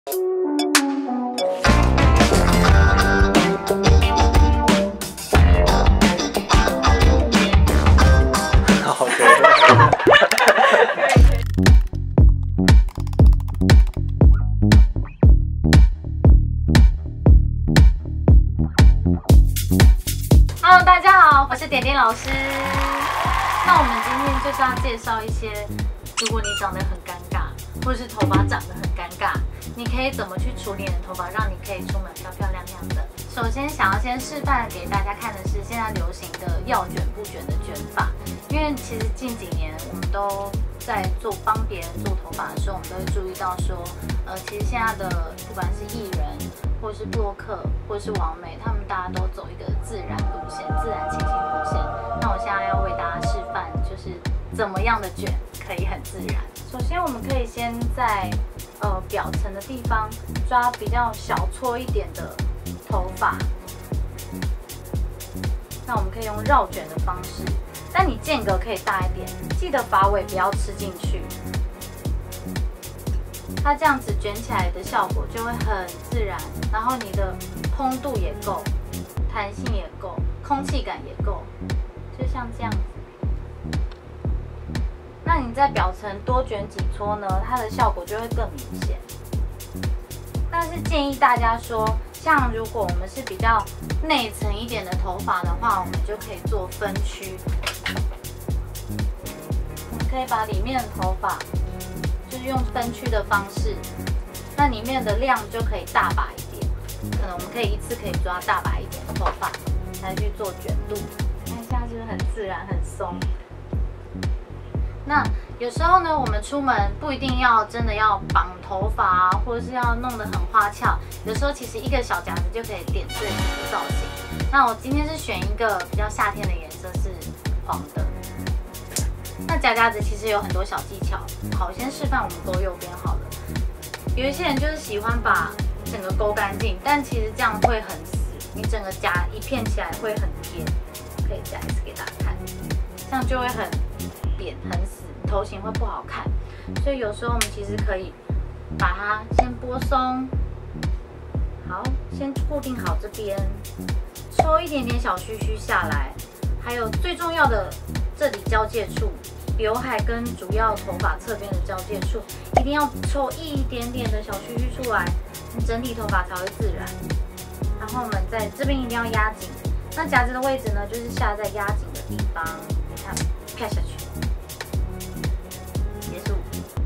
Hello， 大家好，我是点点老师。那我们今天就是要介绍一些，如果你长得很尴尬，或者是头发长得很尴尬，你可以怎么去处理你的头发，让你可以出门漂漂亮亮的。首先想要先示范给大家看的是现在流行的要卷不卷的卷发，因为其实近几年我们都在帮别人做头发的时候，我们都会注意到说，其实现在的不管是艺人，或是部落客，或是网美，他们大家都走一个自然路线、自然清新路线。那我现在要为大家示范，就是怎么样的卷可以很自然。首先，我们可以先在表层的地方抓比较小撮一点的头发，那我们可以用绕卷的方式，但你间隔可以大一点，记得发尾不要吃进去。它这样子卷起来的效果就会很自然，然后你的蓬度也够，弹性也够，空气感也够，就像这样子。那你在表层多卷几撮呢，它的效果就会更明显。但是建议大家说，像如果我们是比较内层一点的头发的话，我们就可以做分区。我们可以把里面的头发就是用分区的方式，那里面的量就可以大把一点，可能我们可以一次可以抓大把一点的头发来去做卷度，看一下是不是很自然很松。那有时候呢，我们出门不一定要真的要绑头发啊，或者是要弄得很花俏，有时候其实一个小夹子就可以点缀整个造型。那我今天是选一个比较夏天的颜色是黄的。那夹夹子其实有很多小技巧，好，我先示范我们勾右边好了。有一些人就是喜欢把整个勾干净，但其实这样会很死，你整个夹一片起来会很贴。可以夹一次给大家看，这样就会很扁很死，头型会不好看。所以有时候我们其实可以把它先拨松，好，先固定好这边，抽一点点小须须下来，还有最重要的这里交界处。刘海跟主要头发侧边的交界处，一定要抽一点点的小须须出来，你整体头发才会自然。然后我们在这边一定要压紧，那夹子的位置呢，就是下在压紧的地方，你看，拍下去，结束。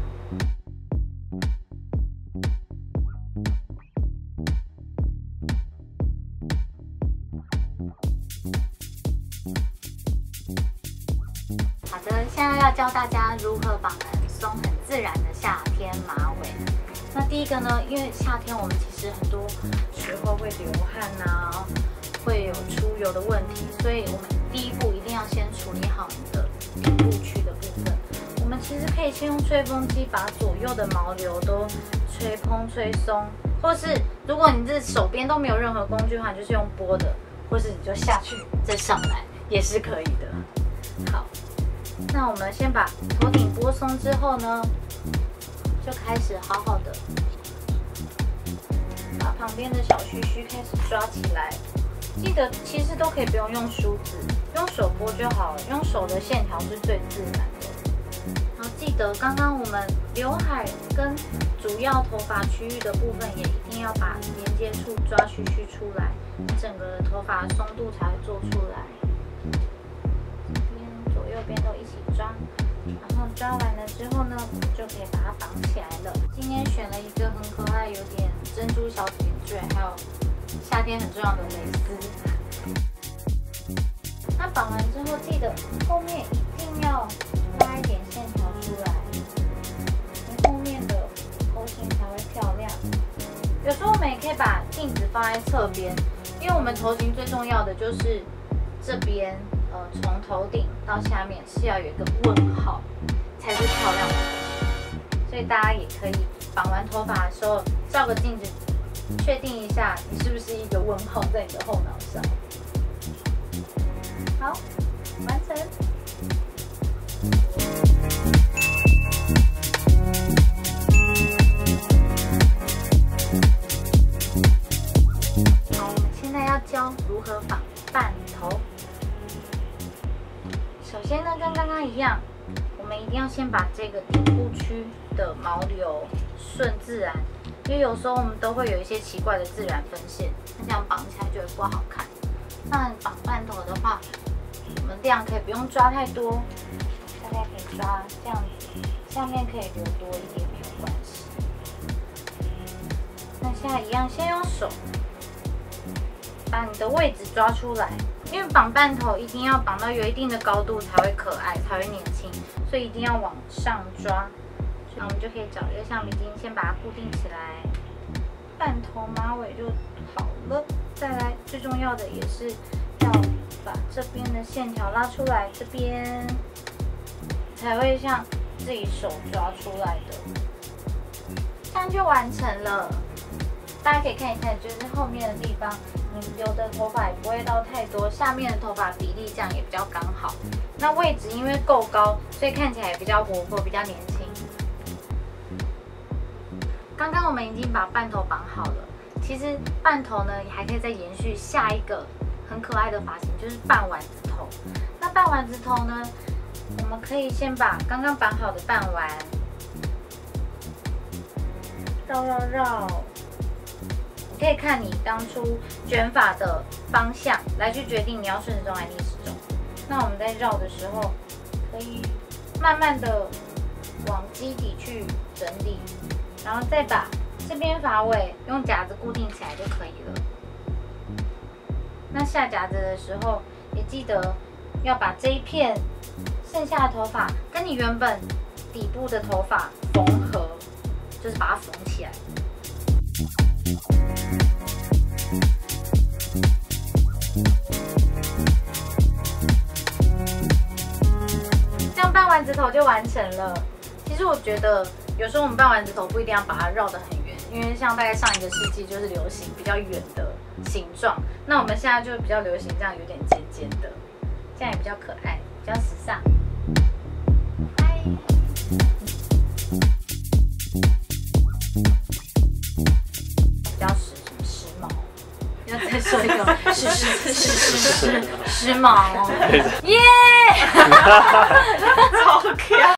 好的，现在要教大家如何绑很松、很自然的夏天马尾。那第一个呢，因为夏天我们其实很多时候会流汗啊，会有出油的问题，所以我们第一步一定要先处理好你的顶部区的部分。我们其实可以先用吹风机把左右的毛流都吹蓬、吹松，或是如果你这手边都没有任何工具的话，你就是用拨的，或是你就下去再上来也是可以的。好。那我们先把头顶拨松之后呢，就开始好好的把旁边的小须须开始抓起来。记得其实都可以不用用梳子，用手拨就好了，用手的线条是最自然的。然后记得刚刚我们刘海跟主要头发区域的部分也一定要把连接处抓须须出来，整个头发松度才会做出来。右边都一起抓，然后抓完了之后呢，就可以把它绑起来了。今天选了一个很可爱，有点珍珠小点缀，还有夏天很重要的蕾丝。那绑完之后，记得后面一定要拉一点线条出来，你后面的头型才会漂亮。有时候我们也可以把镜子放在侧边，因为我们头型最重要的就是这边。从头顶到下面是要有一个问号，才是漂亮的头型。所以大家也可以绑完头发的时候照个镜子，确定一下你是不是一个问号在你的后脑上。好，完成。 一样，我们一定要先把这个顶部区的毛流顺自然，因为有时候我们都会有一些奇怪的自然分线，那这样绑起来就会不好看。那绑半头的话，我们量可以不用抓太多，大概可以抓这样子，下面可以留多一点没有关系。那现在一样，先用手把你的位置抓出来。因为绑半头一定要绑到有一定的高度才会可爱，才会年轻，所以一定要往上抓。那我们就可以找一个橡皮筋，先把它固定起来，半头马尾就好了。再来，最重要的也是要把这边的线条拉出来，这边才会像自己手抓出来的，这样就完成了。大家可以看一看，就是后面的地方。你留的头发也不会到太多，下面的头发比例这样也比较刚好。那位置因为够高，所以看起来也比较活泼，比较年轻。刚刚我们已经把半头绑好了，其实半头呢也还可以再延续下一个很可爱的发型，就是半丸子头。那半丸子头呢，我们可以先把刚刚绑好的半丸绕。你可以看你当初卷发的方向来去决定你要顺时钟还是逆时钟。那我们在绕的时候，可以慢慢的往基底去整理，然后再把这边发尾用夹子固定起来就可以了。那下夹子的时候，也记得要把这一片剩下的头发跟你原本底部的头发缝合，就是把它缝起来。这样半丸子头就完成了。其实我觉得有时候我们半丸子头不一定要把它绕得很圆，因为像大概上一个世纪就是流行比较圆的形状，那我们现在就比较流行这样有点尖尖的，这样也比较可爱，比较时尚。嗨。比较时髦，要再说一个时髦，耶！超可爱。